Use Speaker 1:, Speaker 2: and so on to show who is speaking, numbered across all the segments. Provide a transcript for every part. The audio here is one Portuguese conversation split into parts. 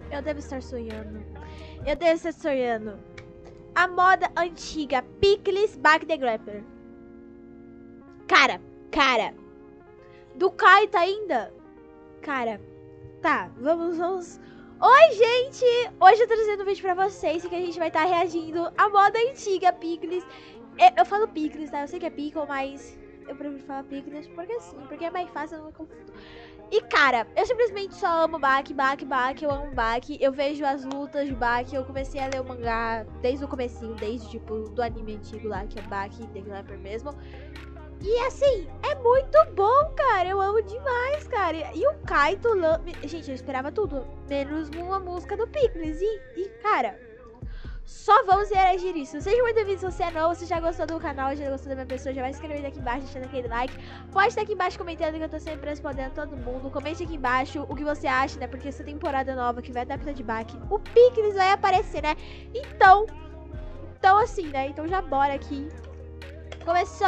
Speaker 1: Eu devo estar sonhando. Eu devo estar sonhando. A moda antiga, Pickles Back the Grapper. Cara. Do Kaito ainda. Cara, tá, vamos. Oi, gente! Hoje eu tô trazendo um vídeo pra vocês que a gente vai estar reagindo à moda antiga, Pickles. Eu falo Pickles, tá? Eu sei que é Pickle, mas eu prefiro falar Pickles porque é mais fácil, eu não me confundo. E, cara, eu simplesmente só amo Baki, eu amo Baki. Eu vejo as lutas de Baki, eu comecei a ler o mangá desde o comecinho, desde, tipo, do anime antigo lá, que é Baki, The Grapper mesmo. E, assim, é muito bom, cara, eu amo demais, cara. E o Kaito, gente, eu esperava tudo, menos uma música do Pickles. E cara, só vamos reagir isso. Seja muito bem-vindo se você é novo, se já gostou do canal, já gostou da minha pessoa, já vai se inscrever aqui embaixo, deixando aquele like. Pode estar aqui embaixo comentando que eu tô sempre respondendo todo mundo. Comente aqui embaixo o que você acha, né? Porque essa temporada nova que vai adaptar de Baki, o Pickles vai aparecer, né? Então assim, né? Então já bora aqui. Começou!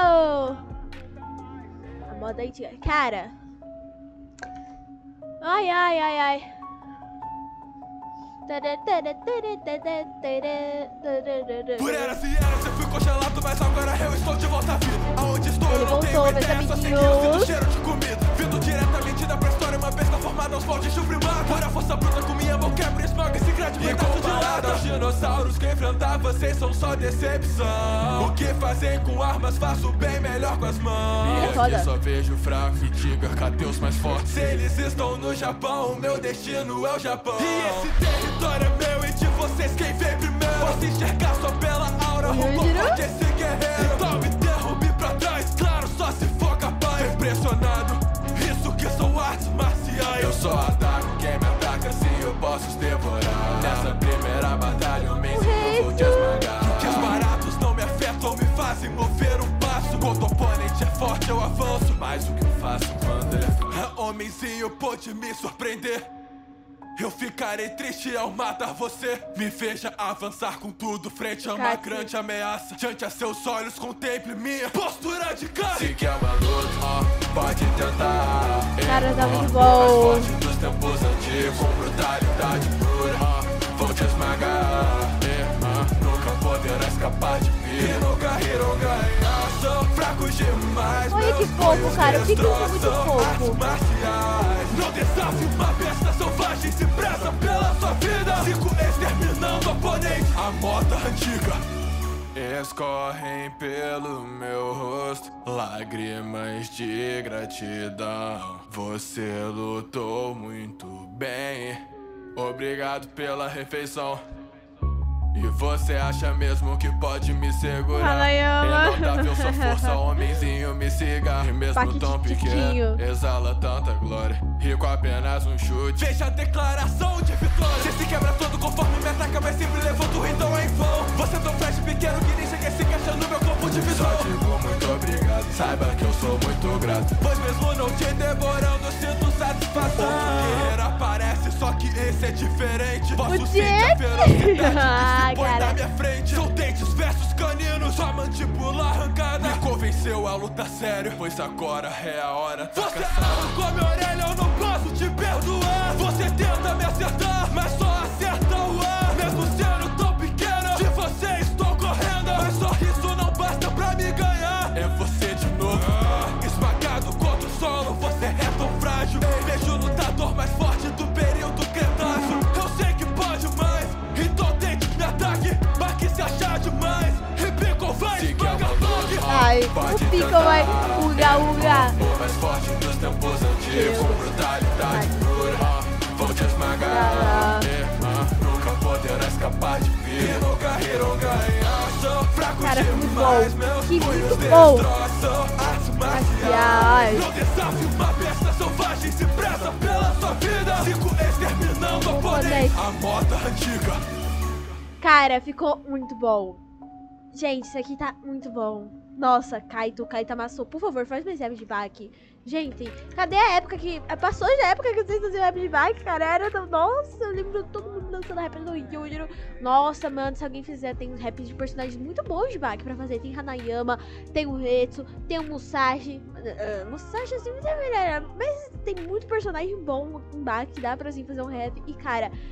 Speaker 1: A moda antiga. Cara. Ai.
Speaker 2: Por eras e eras eu fui congelado, mas agora eu estou de volta à vida. Aonde estou
Speaker 1: Ele
Speaker 2: eu não tenho
Speaker 1: voltou,
Speaker 2: ideia,
Speaker 1: meus
Speaker 2: só sei que eu
Speaker 1: amiguinhos.
Speaker 2: sinto cheiro de comida. Vindo diretamente da pré-história, uma besta formada aos moldes de primata. Por a força bruta com minha mão quebra e esmaga esse grande pedaço de lata. Os dinossauros que enfrentar vocês são só decepção. O que fazem com armas faço bem melhor com as mãos.
Speaker 1: É foda.
Speaker 2: Aqui só vejo fraco e diga, cadê os mais fortes? Se eles estão no Japão, o meu destino é o Japão. E esse território é meu e de vocês quem vem primeiro. Posso enxergar só pela aura, roupa forte esse guerreiro. Então me derrube pra trás, claro, só se for capaz. Impressionado, isso que são artes marciais. Eu só ataco quem me ataca, assim eu posso os devorar. Nessa primeira batalha eu me ensino, vou te esmagar. Que os baratos não me afetam, me fazem mover um passo. Quando o oponente é forte eu avanço, mas o que eu faço quando ele é fraco? Homenzinho pode me surpreender. Eu ficarei triste ao matar você. Me veja avançar com tudo frente a uma grande ameaça. Diante a seus olhos contemple minha postura de cara. Se quer uma luta, pode tentar.
Speaker 1: Cara, tá muito
Speaker 2: Mais
Speaker 1: bom.
Speaker 2: forte dos tempos antigos, com brutalidade pura. Vou te esmagar, nunca poderá escapar de mim. Hiroga, sou fraco demais.
Speaker 1: Olha que fofo, cara, o Pickles é muito fofo.
Speaker 2: Marciais. Não desafio uma besta selvagem, se preza pela sua vida. Fico exterminando oponente. A moda antiga escorrem pelo meu rosto, lágrimas de gratidão. Você lutou muito bem, obrigado pela refeição. E você acha mesmo que pode me segurar?
Speaker 1: Hanayama.
Speaker 2: Inotável sua força, homenzinho, me siga. E mesmo
Speaker 1: Baki
Speaker 2: tão
Speaker 1: tiquinho.
Speaker 2: pequeno, exala tanta glória. Rico apenas um chute. Veja a declaração de vitória. Você se quebra todo conforme me ataca, mas sempre levanto, então é em vão. Você é tão frágil pequeno que nem sequer se encaixa no meu corpo de visão. Só digo muito obrigado, saiba que eu sou muito grato. Pois mesmo não te devorando, sinto satisfação. Guerreira aparece, só que esse é diferente. Posso sentir a ferocidade. Põe na minha frente, são dentes versus caninos. Sua mandíbula arrancada me convenceu a lutar sério, pois agora é a hora. Você arrancou minha orelha, eu não posso te perdoar. Você tenta me acertar, mas só acerta o ar. Mesmo sendo tão pequena, de você estou correndo. Mas só isso não basta pra me ganhar. É você de novo, esmagado contra o solo. Você é tão frágil. Vejo o lutador mais forte do período Cretáceo. Eu sei que pode mais, então tente me ataque. Mas que se achar demais, e Pickle vai esmagar toque.
Speaker 1: Ai, o Pickle vai uga.
Speaker 2: O mais forte dos tempos antigos, com brutalidade pura. Vou te esmagar, nunca poderá escapar de mim. Hiroga, sou fraco
Speaker 1: Cara, muito
Speaker 2: demais.
Speaker 1: bom.
Speaker 2: Meus
Speaker 1: Que
Speaker 2: punhos
Speaker 1: muito bom.
Speaker 2: destroçam artes
Speaker 1: Marciais.
Speaker 2: marciais. Não desafio uma besta selvagem, se preza pela sua vida. Fico exterminando oponente. A moda antiga.
Speaker 1: Cara, ficou muito bom. Gente, isso aqui tá muito bom. Nossa, Kaito amassou. Por favor, faz mais rap de Baki. Gente, cadê a época que... Passou já a época que vocês faziam rap de Baki, cara. Era tão... Nossa, eu lembro de todo mundo dançando rap do Yujiro. Nossa, mano, se alguém fizer, tem rap de personagens muito bons de Baki pra fazer. Tem Hanayama, tem o Retsu, tem o Musashi. Musashi, assim, não é melhor. Mas tem muito personagem bom em Baki, dá pra, assim, fazer um rap. E, cara...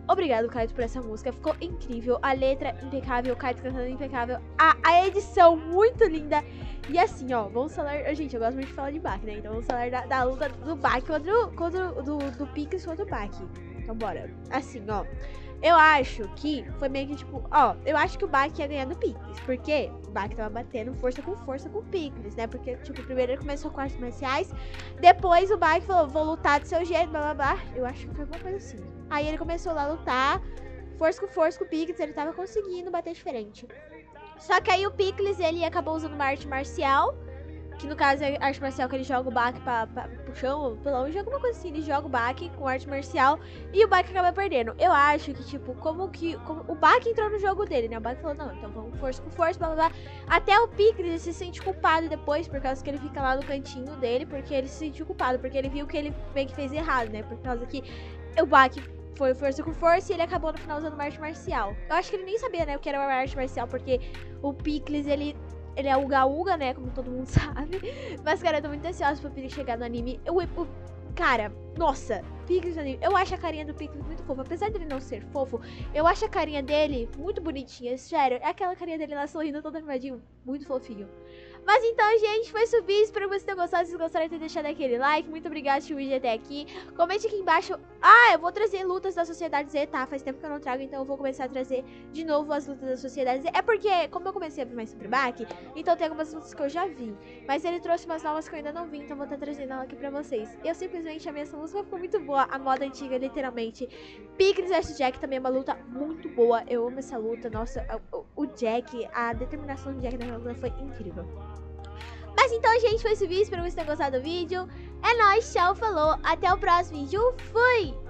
Speaker 1: obrigado, Kaito, por essa música. Ficou incrível. A letra impecável, o Kaito cantando impecável. A edição muito linda. E assim, ó, vamos falar... Gente, eu gosto muito de falar de Baki, né? Então vamos falar da luta do Baki do Pickles contra o Baki. Então bora. Assim, ó. Eu acho que foi meio que tipo... Ó, eu acho que o Baki ia ganhar do Pickles. Porque o Baki tava batendo força com o Pickles, né? Porque, tipo, primeiro ele começou com artes marciais. Depois o Baki falou, vou lutar do seu jeito, blá blá blá. Eu acho que foi alguma coisa assim. Aí ele começou lá a lutar, força com o Pickles, ele tava conseguindo bater diferente. Só que aí o Pickles, ele acabou usando uma arte marcial, que no caso é a arte marcial que ele joga o Baki pro chão, pelo longe, alguma coisa assim, ele joga o Baki com arte marcial e o Baki acaba perdendo. Eu acho que, tipo, como o Baki entrou no jogo dele, né? O Baki falou, não, então vamos força com força, blá blá blá. Até o Pickles se sente culpado depois, por causa que ele fica lá no cantinho dele, porque ele se sentiu culpado, porque ele viu que ele meio que fez errado, né? Por causa que o Baki foi força com força e ele acabou no final usando uma arte marcial. Eu acho que ele nem sabia, né, o que era uma arte marcial, porque o Pickles, ele é uga-uga, né, como todo mundo sabe. Mas, cara, eu tô muito ansiosa pro Pickles chegar no anime. Cara, nossa, Pickles no anime. Eu acho a carinha do Pickles muito fofa. Apesar dele não ser fofo, eu acho a carinha dele muito bonitinha. Sério, é aquela carinha dele lá sorrindo, todo animadinho, muito fofinho. Mas então, gente, foi isso o vídeo. Espero que vocês tenham gostado. Se vocês gostaram de ter deixado aquele like. Muito obrigada por assistir o vídeo até aqui. Comente aqui embaixo. Ah, eu vou trazer lutas da Sociedade Z, tá? Faz tempo que eu não trago, então eu vou começar a trazer de novo as lutas da Sociedade Z. É porque, como eu comecei a ver mais sobre o Baki, então tem algumas lutas que eu já vi. Mas ele trouxe umas novas que eu ainda não vi, então vou estar trazendo ela aqui pra vocês. Eu simplesmente amei essa música, ficou muito boa. A moda antiga, literalmente. Pickles vs Jack também é uma luta muito boa. Eu amo essa luta. Nossa, o Jack, a determinação do Jack na luta foi incrível. Mas então, gente, foi esse vídeo. Espero que vocês tenham gostado do vídeo. É nóis, tchau, falou. Até o próximo vídeo. Fui!